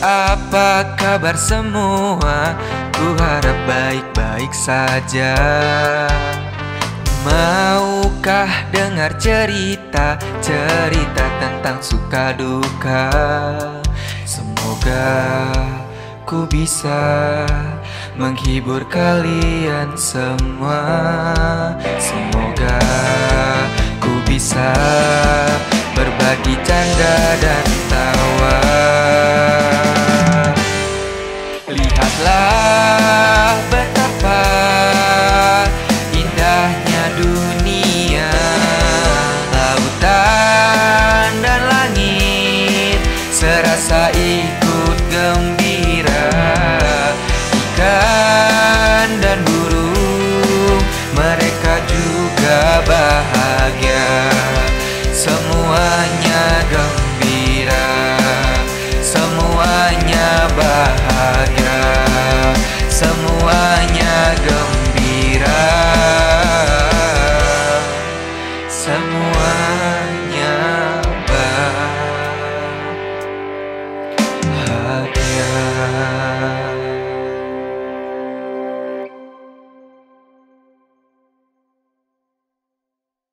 Apa kabar semua? Ku harap baik-baik saja. Maukah dengar cerita tentang suka duka? Semoga ku bisa menghibur kalian semua. Semoga ku bisa berbagi canda dan tawa.